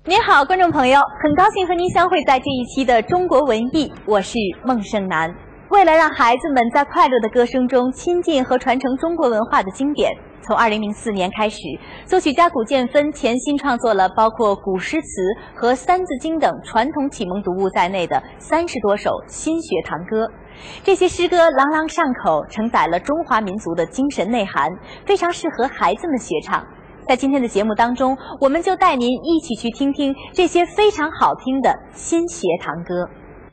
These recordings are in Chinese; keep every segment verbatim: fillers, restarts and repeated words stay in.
您好，观众朋友，很高兴和您相会在这一期的中国文艺，我是孟胜男。为了让孩子们在快乐的歌声中亲近和传承中国文化的经典，从二零零四年开始，作曲家古建芬潜心创作了包括古诗词和三字经等传统启蒙读物在内的三十多首新学堂歌。这些诗歌朗朗上口，承载了中华民族的精神内涵，非常适合孩子们学唱。在今天的节目当中，我们就带您一起去听听这些非常好听的新学堂歌。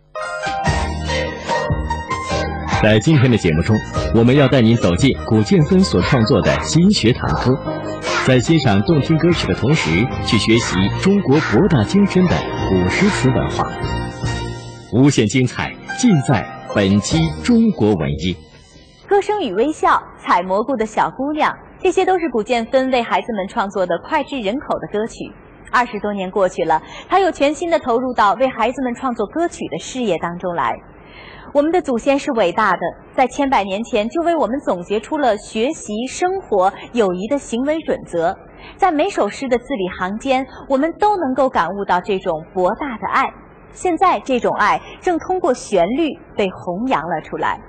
在今天的节目中，我们要带您走进古建芬所创作的新学堂歌，在欣赏动听歌曲的同时，去学习中国博大精深的古诗词文化。无限精彩尽在本期中国文艺。 歌声与微笑，采蘑菇的小姑娘，这些都是古建芬为孩子们创作的脍炙人口的歌曲。二十多年过去了，他又全心地投入到为孩子们创作歌曲的事业当中来。我们的祖先是伟大的，在千百年前就为我们总结出了学习、生活、友谊的行为准则。在每首诗的字里行间，我们都能够感悟到这种博大的爱。现在，这种爱正通过旋律被弘扬了出来。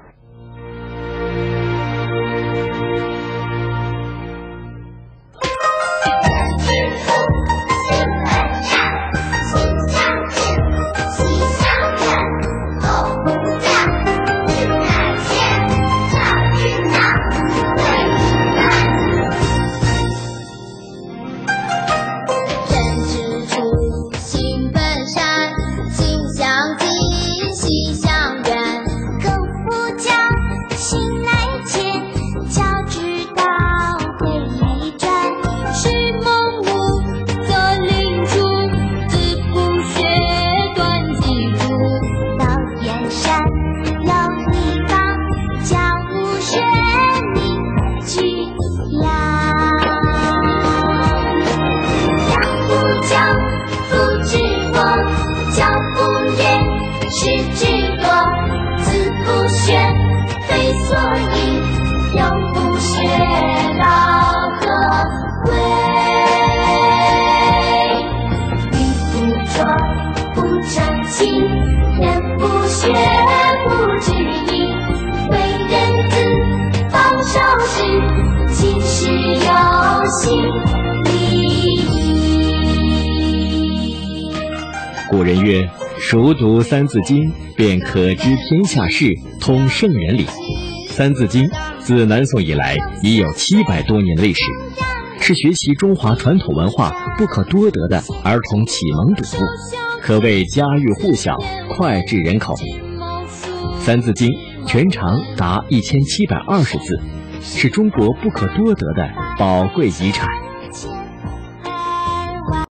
古人曰：熟读三字经，便可知天下事，通圣人理。三字经自南宋以来已有七百多年历史，是学习中华传统文化不可多得的儿童启蒙读物，可谓家喻户晓，脍炙人口。三字经全长达一千七百二十字，是中国不可多得的宝贵遗产。